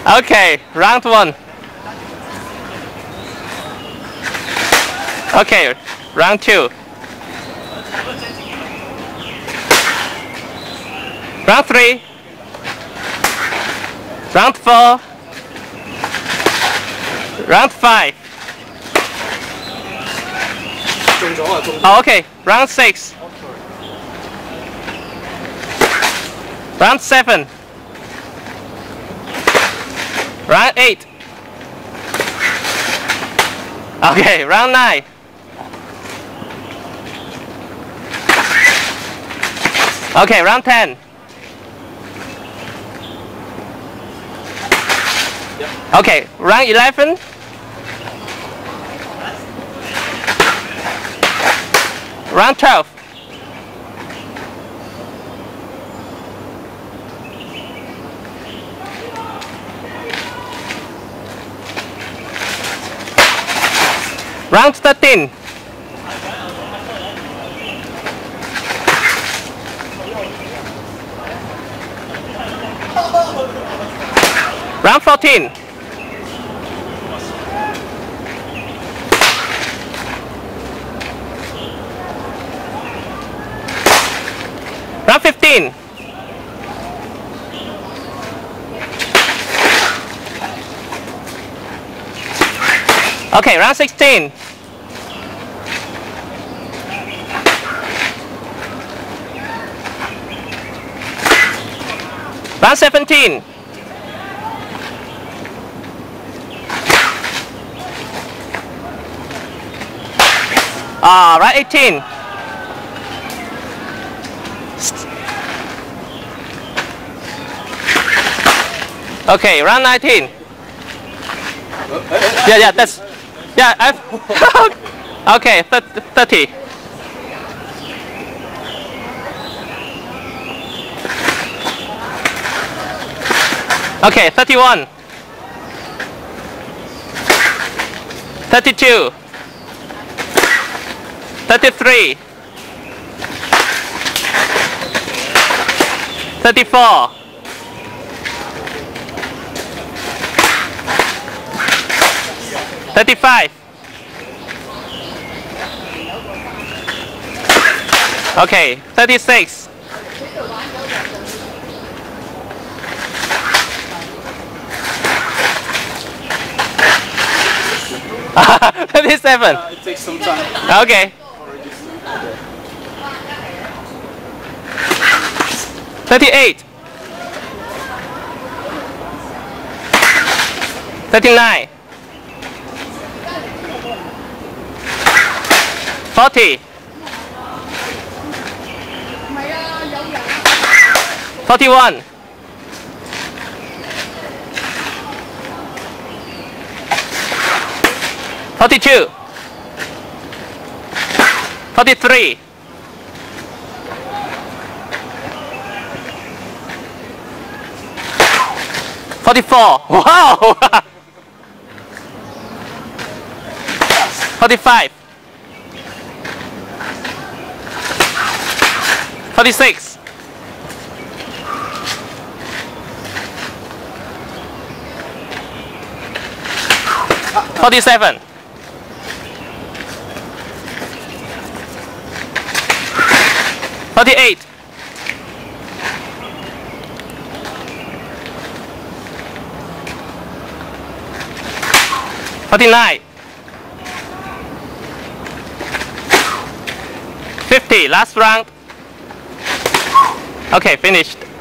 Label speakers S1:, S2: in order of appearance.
S1: Okay, round 1. Okay, round 2. Round 3. Round 4. Round 5. Oh, okay, round 6. Round 7. Round 8. Okay, round 9. Okay, round 10. Okay, round 11. Round 12. Round 13. Round 14. Round 15. Okay, round 16. Round 17. Round 18. Okay, round 19. Yeah, that's, yeah, okay, 30. Okay, 31. 32. 33. 34. 35. Okay, 36. 37.
S2: It takes some time.
S1: Okay. 38. 39. 40. 41. 42. 43. 44. Wow! 45. 46. 47. 48. 49. 50. Last round. Okay, finished.